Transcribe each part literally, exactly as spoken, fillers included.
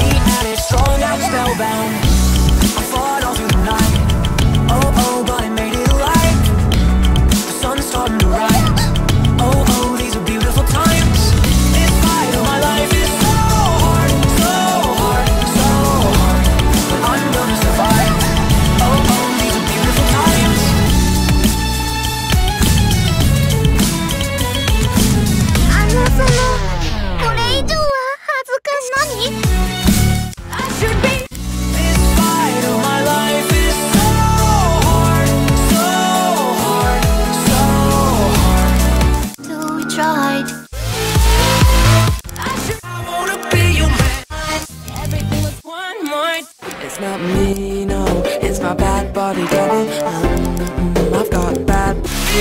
me and it's strong and spellbound. I fought all through the night. Oh, oh, but I made it alive. The sun's starting to rise. Oh, oh, these are beautiful times. This fight of my life is so hard, so hard, so hard, but I'm gonna survive. Oh, oh, these are beautiful times. I should be. This fight of my life is so hard, so hard, so hard. Till we tried. I should. I wanna be your man. Everything was one more. It's not me, no. It's my bad body double. Um, I've got bad.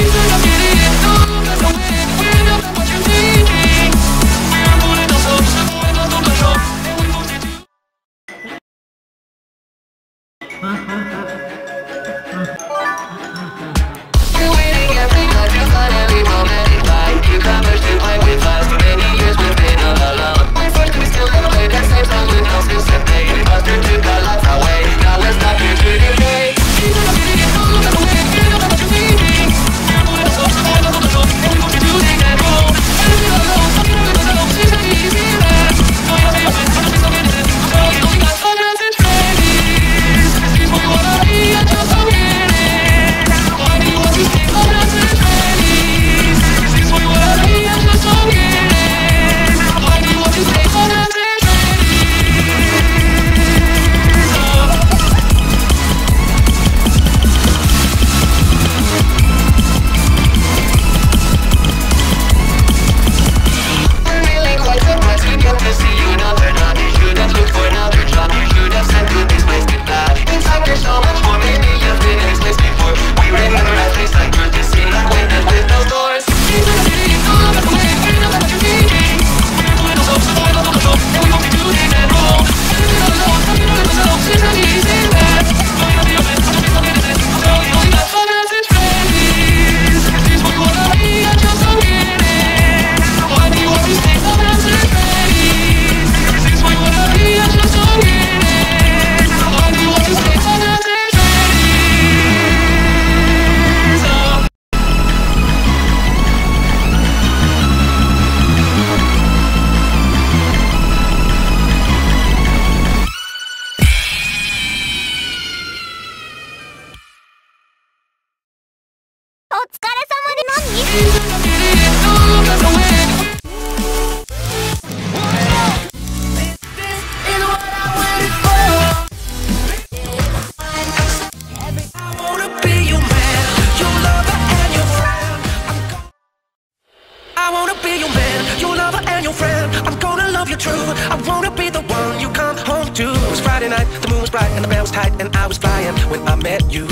And the bell was tight and I was flying when I met you.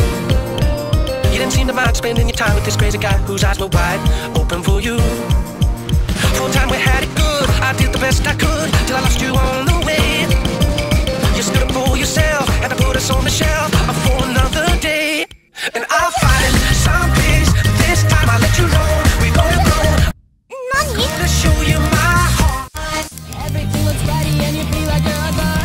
You didn't seem to mind spending your time with this crazy guy whose eyes were wide open for you. For a time we had it good, I did the best I could till I lost you on the way. You stood up for yourself and I put us on the shelf for another day. And I'll find some peace, this time I'll let you know we're gonna go. I'm gonna show you my heart. Everything looks ready and you feel like you're a god.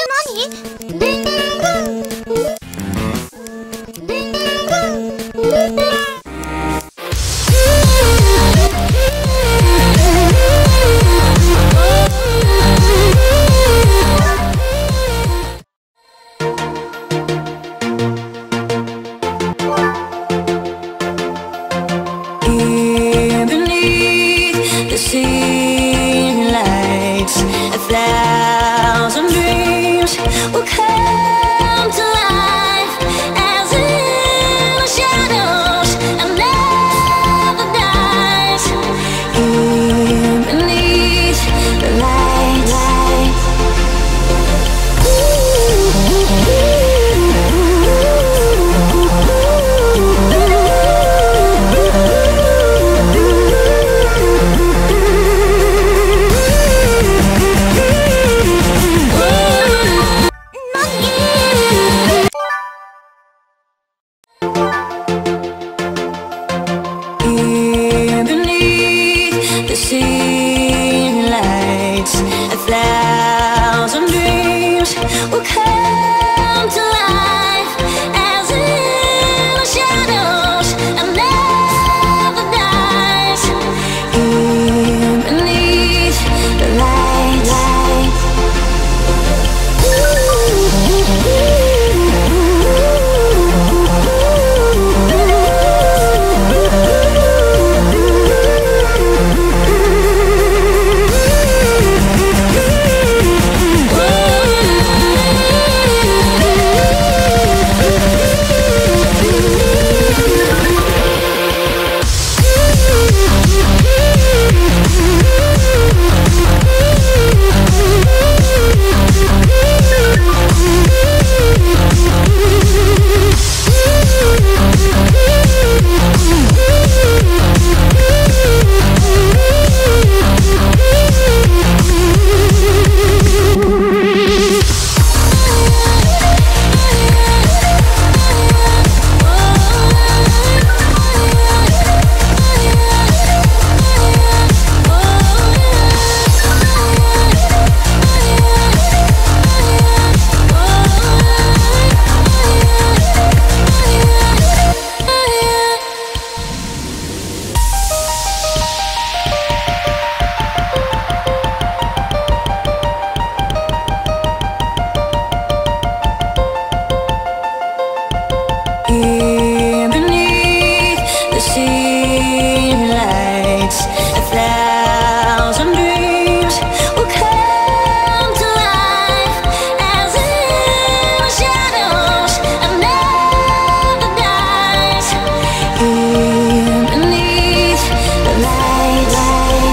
Thank you. scene lights, a thousand dreams will come to life as in the shadows and never dies. Here beneath the light, light. Here beneath the scene lights, a thousand dreams will come to life as in the shadows and never dies. Here beneath the light, light.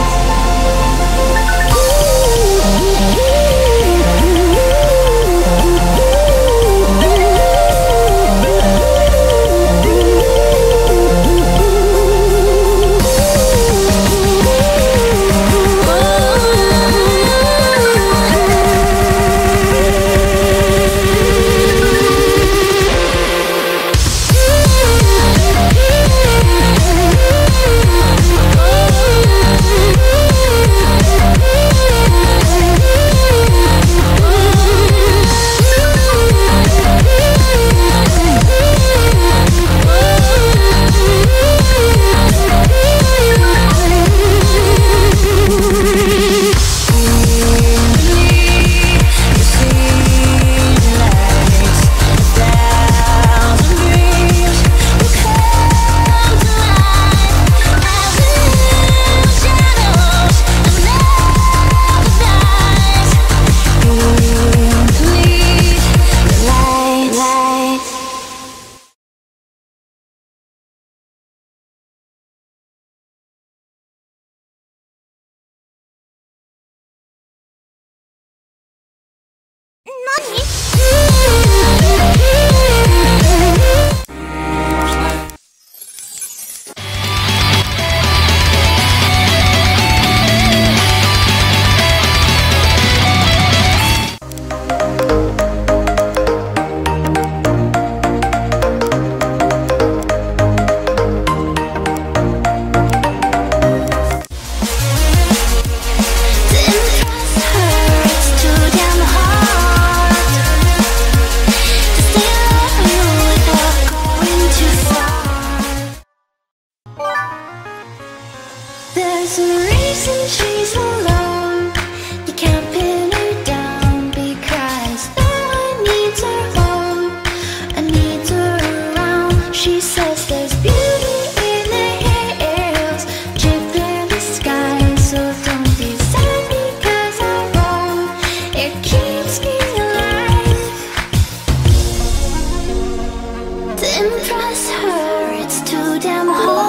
There's a reason she's alone. You can't pin her down because no one needs her home and needs her around. She says there's beauty in the hills, drift in the sky. So don't be sad because I won't. It keeps me alive. To impress her, it's too damn hard.